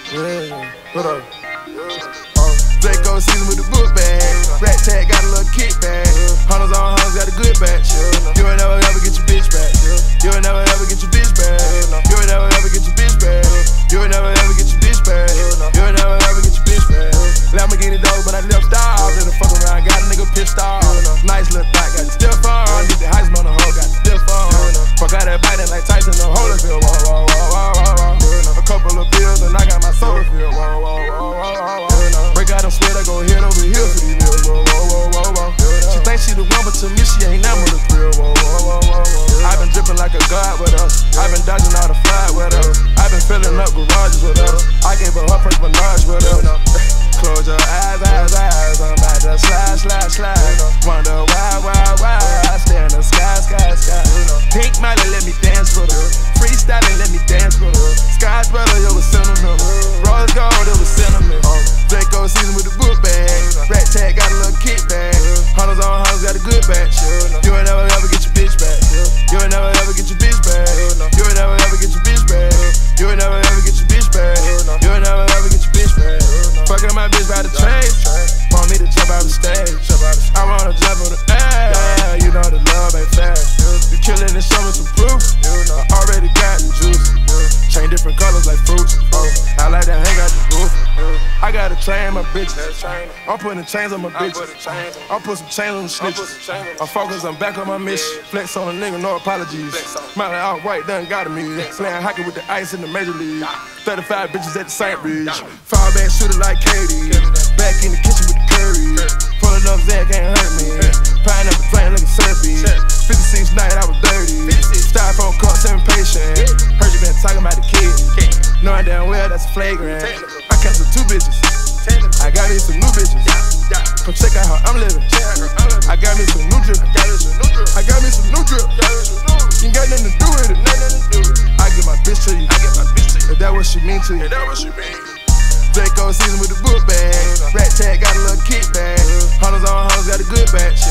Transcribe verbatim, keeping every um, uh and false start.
Yeah, what up? Uh, Draco season with the book bag. Rat tag got a little kickback. Hunters on hunters got a good batch. You ain't never ever get your bitch back. You ain't never ever get your bitch back. You ain't never ever get your bitch back. You ain't never ever get your bitch back. You ain't never ever get your bitch back. Lamborghini dope, but I left off. Then the fuck around, got a nigga pissed off. Nice little thought, got the stiff on. Did the heist on the hoe, got the stiff on. Fuck out that biting like Tyson, the Holyfield. Whoa, whoa, whoa, whoa, whoa, whoa. A couple of pills and I got my soda filled. Whoa, whoa, whoa, whoa, whoa. Break out them sweat, I go head over here for these meals. Whoa, whoa, whoa, whoa, whoa. She thinks she the one, but to me she ain't never the thrill. Whoa, whoa, whoa, whoa, whoa. I've been dripping like a god with us. I've been dodging all the fly with us. I've been filling up garages with us. I gave her her first menage with us. Close your eyes, eyes, eyes. I'm about to slide, slide, slide. Wonder why, why, why. I stay in the sky, sky, sky. Pink Miley, let me dance with her. Freestyling, let me dance with her. Sky's brother, it was sentimental. Rose gold, it was sentiment. Draco season with the book bag. Rat tag got a little kickback. Hunters on hunters got a good batch. You ain't never ever get your bitch back. You ain't never ever get your bitch back. You ain't never ever get your bitch back. You ain't never ever get your bitch back. You ain't never ever get your bitch back. Fucking my bitch by the train. Want me to jump out the stage. I wanna jump on the air. You know the love ain't fast. You killin' and show me some proof. I already got the juice. Chain different colors like fruits. I like that hang out the roof. I gotta train my bitches. I'm putting chains on my bitches. I'm putting some chains on the snitches. I'm focused, I'm back on my mission. Flex on a nigga, no apologies. Smiley all white, done got me. Playing hockey with the ice in the major league. thirty-five bitches at the Saint Bridge. Fall back shooter like Katie. Back in the kitchen with the curry. Pulling up Zach can't hurt me. Pineapple flame looking surfy. fifty-six night I was dirty. Styrofoam cup, seven patient. Heard you been talking about the kid. Knowing damn well that's flagrant. I canceled two bitches. I got me some new bitches. Come check out how I'm living. I got me some new drip. I got me some new drip. You ain't got nothing to do with it. I get my bitch to you. If that what she mean to you. Draco season with the book bag. Rat tag got a little kickback. Hunters on hunters got a good batch.